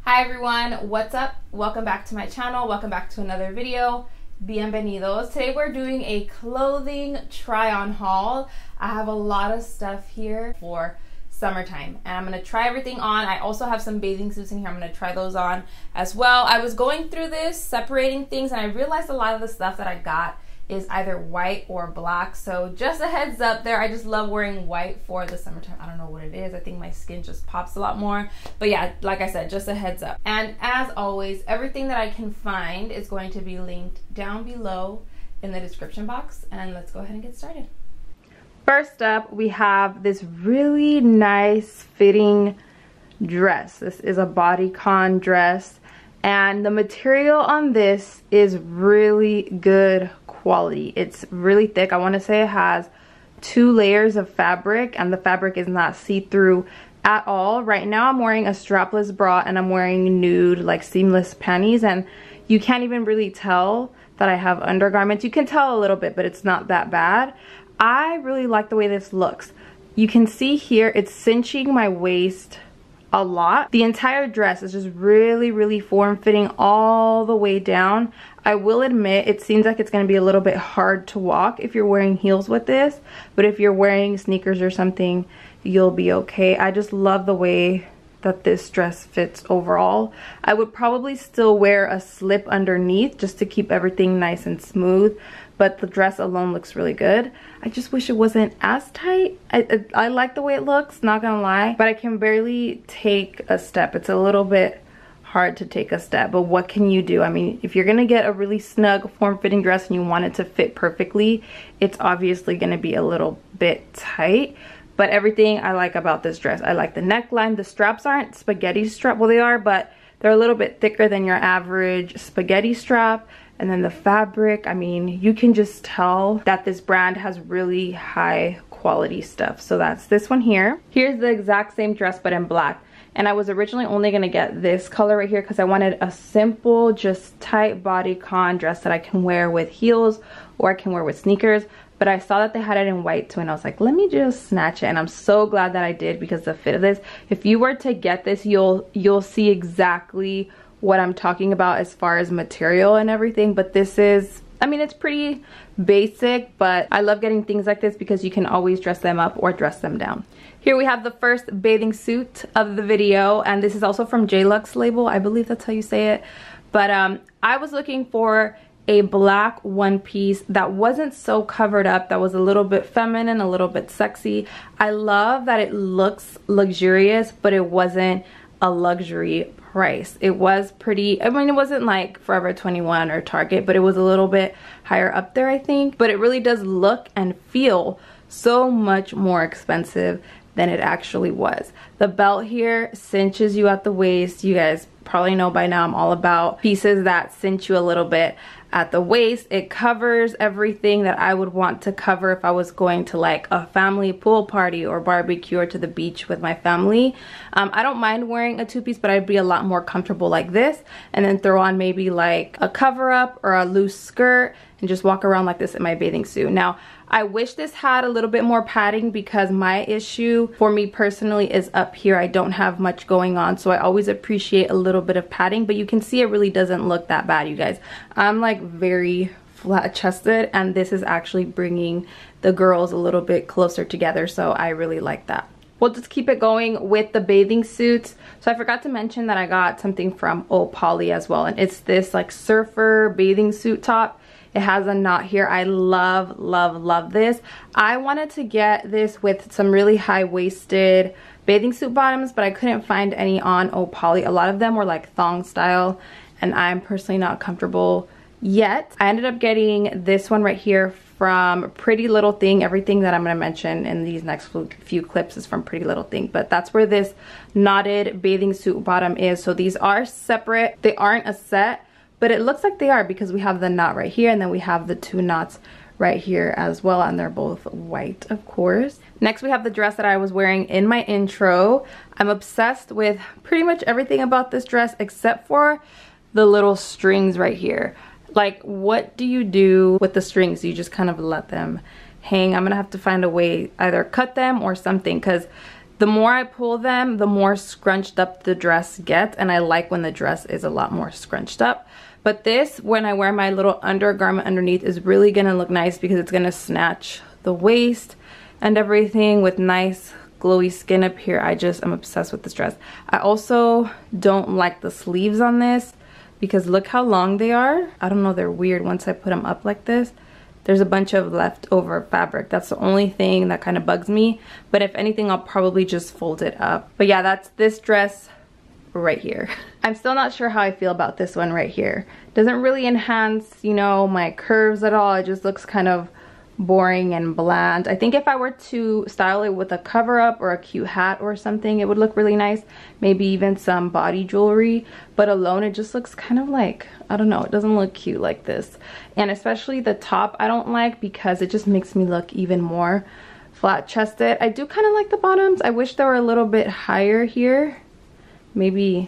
Hi everyone, what's up? Welcome back to my channel. Welcome back to another video. Bienvenidos. Today we're doing a clothing try on haul. I have a lot of stuff here for summertime and I'm going to try everything on. I also have some bathing suits in here. I'm going to try those on as well. I was going through this, separating things, and I realized a lot of the stuff that I got is either white or black. So just a heads up there. I just love wearing white for the summertime. I don't know what it is. I think my skin just pops a lot more. But yeah, like I said, just a heads up. And as always, everything that I can find is going to be linked down below in the description box. And let's go ahead and get started. First up, we have this really nice fitting dress. This is a bodycon dress. And the material on this is really good quality. It's really thick. I want to say it has 2 layers of fabric and the fabric is not see-through at all. Right now I'm wearing a strapless bra and I'm wearing nude like seamless panties, and you can't even really tell that I have undergarments. You can tell a little bit, but it's not that bad. I really like the way this looks. You can see here it's cinching my waist a lot. The entire dress is just really form-fitting all the way down. I will admit it seems like it's going to be a little bit hard to walk if you're wearing heels with this, but if you're wearing sneakers or something, you'll be okay. I just love the way that this dress fits overall. I would probably still wear a slip underneath just to keep everything nice and smooth, but the dress alone looks really good. I just wish it wasn't as tight. I like the way it looks, not gonna lie, but I can barely take a step. It's a little bit hard to take a step, but what can you do? I mean, if you're gonna get a really snug form-fitting dress and you want it to fit perfectly, it's obviously gonna be a little bit tight. But everything I like about this dress, I like the neckline. The straps aren't spaghetti strap, well they are, but they're a little bit thicker than your average spaghetti strap. And then the fabric, I mean, you can just tell that this brand has really high quality stuff. So that's this one here. Here's the exact same dress but in black. And I was originally only gonna get this color right here because I wanted a simple, just tight bodycon dress that I can wear with heels or I can wear with sneakers. But I saw that they had it in white too and I was like, let me just snatch it. And I'm so glad that I did because the fit of this, if you were to get this, you'll see exactly what I'm talking about as far as material and everything. But this is, I mean, it's pretty basic, but I love getting things like this because you can always dress them up or dress them down. Here we have the first bathing suit of the video, and this is also from JLux label. I believe that's how you say it. But I was looking for a black one piece that wasn't so covered up, that was a little bit feminine, a little bit sexy. I love that it looks luxurious, but it wasn't a luxury price. It was pretty, I mean, it wasn't like Forever 21 or Target, but it was a little bit higher up there, I think. But it really does look and feel so much more expensive than it actually was. The belt here cinches you at the waist. You guys probably know by now I'm all about pieces that cinch you a little bit at the waist. It covers everything that I would want to cover if I was going to like a family pool party or barbecue or to the beach with my family. I don't mind wearing a 2-piece, but I'd be a lot more comfortable like this and then throw on maybe like a cover up or a loose skirt and just walk around like this in my bathing suit. Now, I wish this had a little bit more padding because my issue for me personally is up here. I don't have much going on, so I always appreciate a little bit of padding, but you can see it really doesn't look that bad, you guys. I'm like very flat chested and this is actually bringing the girls a little bit closer together, so I really like that. We'll just keep it going with the bathing suits. So I forgot to mention that I got something from Opoly as well, and it's this like surfer bathing suit top. It has a knot here. I love this. I wanted to get this with some really high-waisted bathing suit bottoms, but I couldn't find any on Opoly. A lot of them were like thong style, and I'm personally not comfortable yet. I ended up getting this one right here from Pretty Little Thing. Everything that I'm going to mention in these next few clips is from Pretty Little Thing, but that's where this knotted bathing suit bottom is. So these are separate. They aren't a set, but it looks like they are because we have the knot right here and then we have the 2 knots right here as well, and they're both white, of course. Next we have the dress that I was wearing in my intro. I'm obsessed with pretty much everything about this dress except for the little strings right here. Like, what do you do with the strings? You just kind of let them hang. I'm gonna have to find a way, either cut them or something, because The more I pull them, the more scrunched up the dress gets, and I like when the dress is a lot more scrunched up. But this, when I wear my little undergarment underneath, is really gonna look nice because it's gonna snatch the waist and everything with nice glowy skin up here. I'm obsessed with this dress. I also don't like the sleeves on this because look how long they are. I don't know, they're weird once I put them up like this. There's a bunch of leftover fabric. That's the only thing that kind of bugs me. But if anything, I'll probably just fold it up. But yeah, that's this dress right here. I'm still not sure how I feel about this one right here. Doesn't really enhance, you know, my curves at all. It just looks kind of boring and bland. I think if I were to style it with a cover up or a cute hat or something, it would look really nice. Maybe even some body jewelry, but alone it just looks kind of like, I don't know, it doesn't look cute like this. And especially the top I don't like because it just makes me look even more flat chested. I do kind of like the bottoms. I wish they were a little bit higher here. Maybe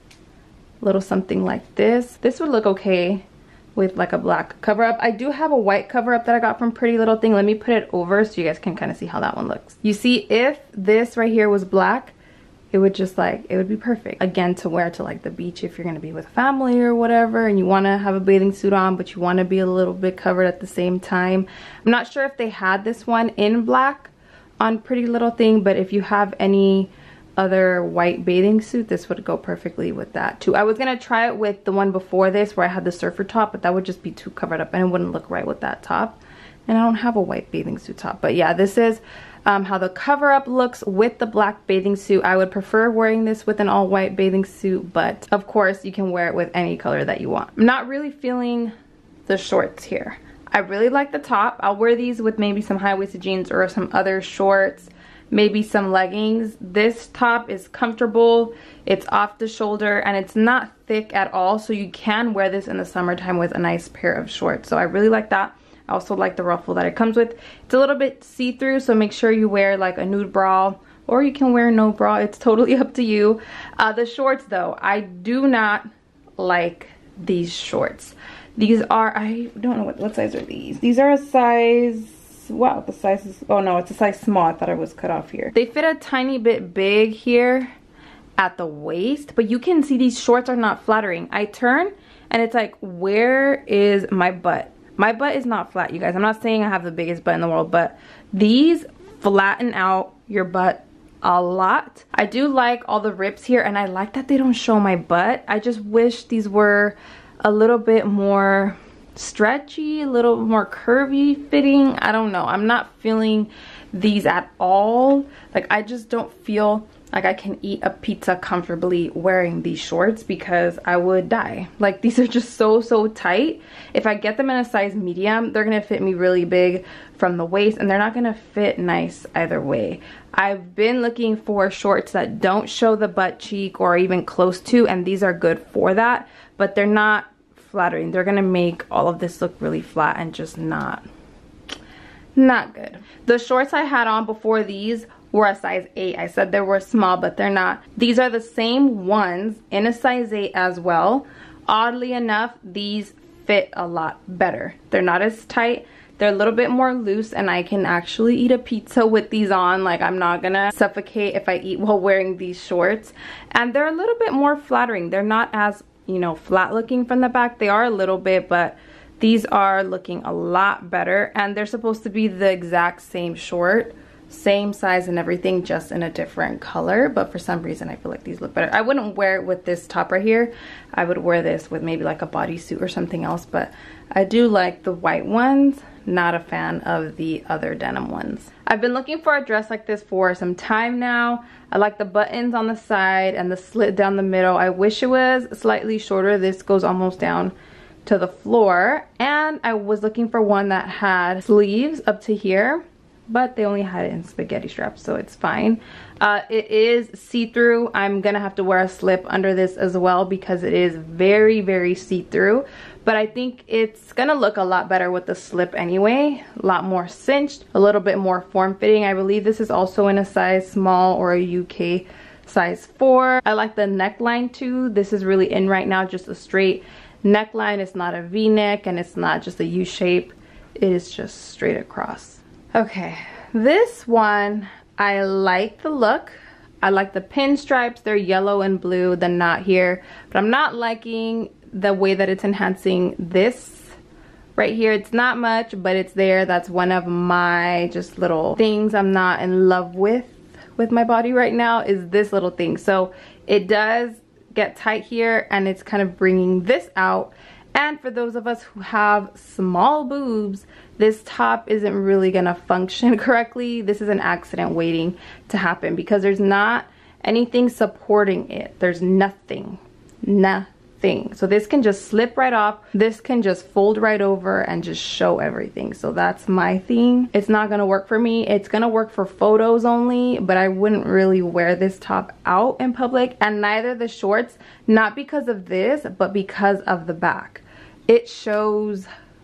a little something like this. This would look okay with like a black cover up. I do have a white cover up that I got from Pretty Little Thing. Let me put it over so you guys can kind of see how that one looks. You see, if this right here was black, it would just like, it would be perfect. Again, to wear to like the beach if you're gonna be with family or whatever and you wanna have a bathing suit on but you wanna be a little bit covered at the same time. I'm not sure if they had this one in black on Pretty Little Thing, but if you have any other white bathing suit, this would go perfectly with that too. I was gonna try it with the one before this where I had the surfer top, but that would just be too covered up and it wouldn't look right with that top. And I don't have a white bathing suit top. But yeah, this is how the cover up looks with the black bathing suit. I would prefer wearing this with an all white bathing suit, but of course you can wear it with any color that you want. I'm not really feeling the shorts here. I really like the top. I'll wear these with maybe some high-waisted jeans or some other shorts, maybe some leggings. This top is comfortable, it's off the shoulder, and it's not thick at all, so you can wear this in the summertime with a nice pair of shorts. So I really like that. I also like the ruffle that it comes with. It's a little bit see-through, so make sure you wear like a nude bra, or you can wear no bra. It's totally up to you. The shorts though, I do not like these shorts. These are, I don't know what size are these. These are a size, wow, the size is, oh no, it's a size small. I thought it was cut off here. They fit a tiny bit big here at the waist, but you can see these shorts are not flattering. I turn and it's like, where is my butt? My butt is not flat, you guys. I'm not saying I have the biggest butt in the world, but these flatten out your butt a lot. I do like all the rips here, and I like that they don't show my butt. I just wish these were a little bit more stretchy, a little more curvy fitting. I don't know. I'm not feeling these at all. Like, I just don't feel like I can eat a pizza comfortably wearing these shorts because I would die. Like, these are just so tight. If I get them in a size medium, they're gonna fit me really big from the waist, and they're not gonna fit nice either way. I've been looking for shorts that don't show the butt cheek or even close to, and these are good for that, but they're not flattering. They're gonna make all of this look really flat and just not good. The shorts I had on before these were a size 8. I said they were small, but they're not. These are the same ones in a size 8 as well. Oddly enough, these fit a lot better. They're not as tight. They're a little bit more loose, and I can actually eat a pizza with these on. Like, I'm not gonna suffocate if I eat while wearing these shorts. And they're a little bit more flattering. They're not as, you know, flat looking from the back. They are a little bit, but these are looking a lot better. And they're supposed to be the exact same short, same size and everything, just in a different color, but for some reason I feel like these look better. I wouldn't wear it with this top right here. I would wear this with maybe like a bodysuit or something else, but I do like the white ones. Not a fan of the other denim ones. I've been looking for a dress like this for some time now. I like the buttons on the side and the slit down the middle. I wish it was slightly shorter. This goes almost down to the floor, and I was looking for one that had sleeves up to here, but they only had it in spaghetti straps, so it's fine. It is see-through. I'm gonna have to wear a slip under this as well because it is very see-through, but I think it's gonna look a lot better with the slip anyway. A lot more cinched, a little bit more form-fitting. I believe this is also in a size small or a UK size 4. I like the neckline too. This is really in right now, just a straight neckline. It's not a V-neck and it's not just a U shape. It is just straight across. Okay, this one I like the look. I like the pinstripes. They're yellow and blue, the knot here. But I'm not liking the way that it's enhancing this right here. It's not much, but it's there. That's one of my just little things I'm not in love with my body right now, is this little thing. So it does get tight here, and it's kind of bringing this out. And for those of us who have small boobs, this top isn't really gonna function correctly. This is an accident waiting to happen because there's not anything supporting it. There's nothing. So this can just slip right off. This can just fold right over and just show everything. So that's my thing. It's not gonna work for me. It's gonna work for photos only, but I wouldn't really wear this top out in public, and neither the shorts, not because of this, but because of the back. It shows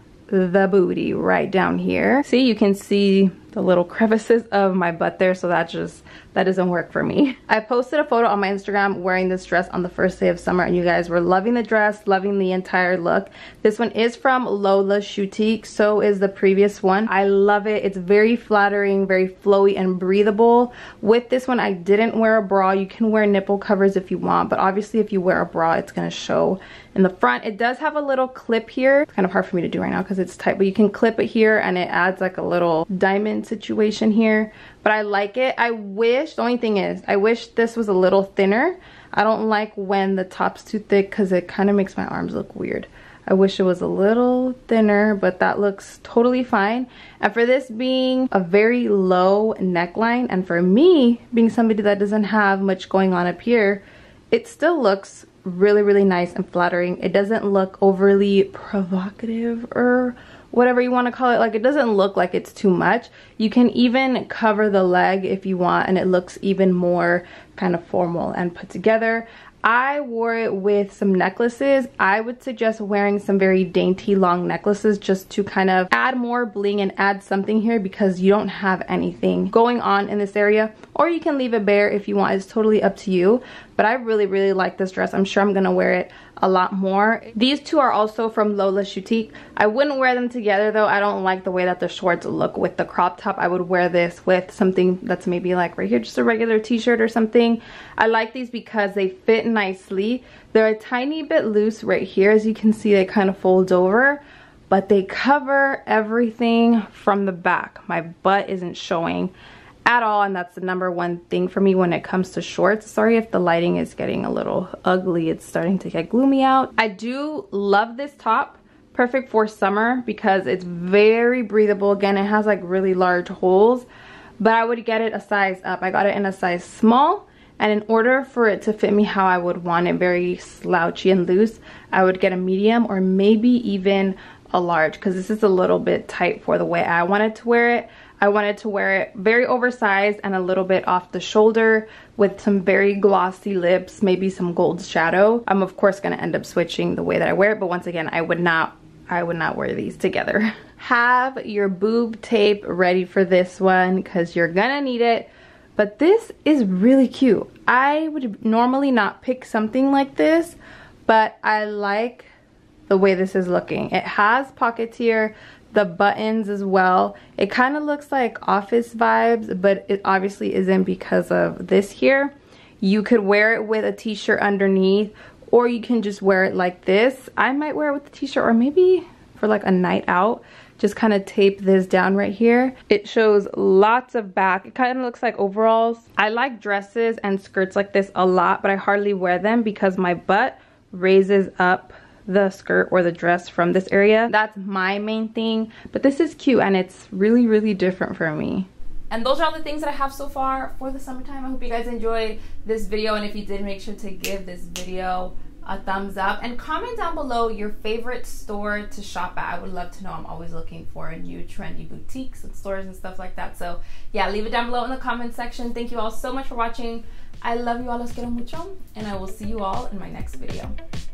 the booty right down here. See, you can see the little crevices of my butt there, so that doesn't work for me. I posted a photo on my Instagram wearing this dress on the first day of summer, and you guys were loving the dress, loving the entire look. This one is from Lola Shoutique, so is the previous one. I love it. It's very flattering, very flowy and breathable. With this one, I didn't wear a bra. You can wear nipple covers if you want, but obviously if you wear a bra, it's gonna show in the front. It does have a little clip here. It's kind of hard for me to do right now because it's tight, but you can clip it here and it adds like a little diamond situation here. But I like it. The only thing is, I wish this was a little thinner. I don't like when the top's too thick because it kind of makes my arms look weird. I wish it was a little thinner, but that looks totally fine. And for this being a very low neckline, and for me being somebody that doesn't have much going on up here, it still looks really, really nice and flattering. It doesn't look overly provocative or whatever you want to call it. Like, it doesn't look like it's too much. You can even cover the leg if you want, and it looks even more kind of formal and put together. I wore it with some necklaces. I would suggest wearing some very dainty long necklaces just to kind of add more bling and add something here, because you don't have anything going on in this area. Or you can leave it bare if you want. It's totally up to you. But I really, really like this dress. I'm sure I'm gonna wear it a lot more. These two are also from Lola Shoutique. I wouldn't wear them together though. I don't like the way that the shorts look with the crop top. I would wear this with something that's maybe like right here, just a regular t-shirt or something. I like these because they fit nicely. They're a tiny bit loose right here. As you can see, they kind of fold over, but they cover everything from the back. My butt isn't showing at all, and that's the number one thing for me when it comes to shorts. Sorry if the lighting is getting a little ugly. It's starting to get gloomy out. I do love this top. Perfect for summer because it's very breathable. Again, it has like really large holes, but I would get it a size up. I got it in a size small, and in order for it to fit me how I would want it, very slouchy and loose, I would get a medium or maybe even a large, because this is a little bit tight for the way I wanted to wear it. I wanted to wear it very oversized and a little bit off the shoulder with some very glossy lips, maybe some gold shadow. I'm of course gonna end up switching the way that I wear it, but once again, I would not wear these together. Have your boob tape ready for this one because you're gonna need it. But this is really cute. I would normally not pick something like this, but I like the way this is looking. It has pockets here, the buttons as well. It kind of looks like office vibes, but it obviously isn't because of this here. You could wear it with a t-shirt underneath, or you can just wear it like this. I might wear it with a t-shirt, or maybe for like a night out, just kind of tape this down right here. It shows lots of back. It kind of looks like overalls. I like dresses and skirts like this a lot, but I hardly wear them because my butt raises up the skirt or the dress from this area. That's my main thing, but this is cute and it's really, really different for me. And those are all the things that I have so far for the summertime. I hope you guys enjoyed this video, and if you did, make sure to give this video a thumbs up and comment down below your favorite store to shop at. I would love to know. I'm always looking for new trendy boutiques and stores and stuff like that. So yeah, leave it down below in the comment section. Thank you all so much for watching. I love you all. Los quiero mucho, and I will see you all in my next video.